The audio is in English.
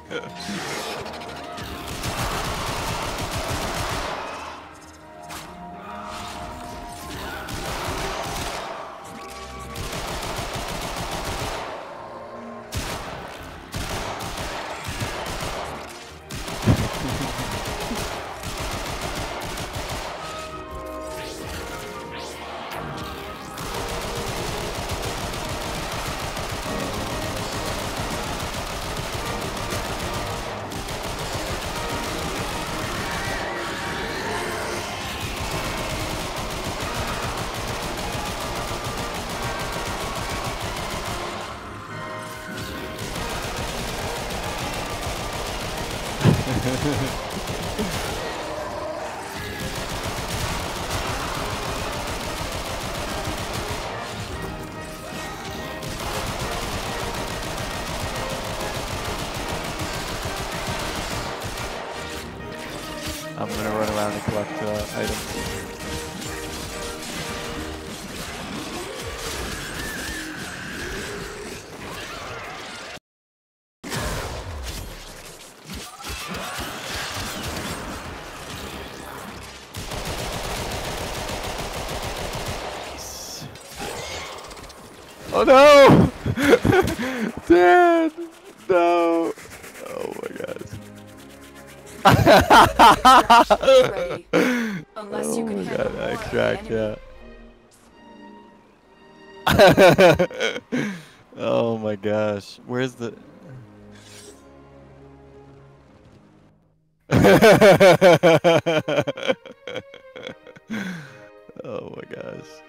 I'm gonna run around and collect items. Oh no! Dad! No! Oh my god. Ready. Unless you can handle more of the Extract, enemy. yeah. Oh my gosh. Where's the... Oh my gosh.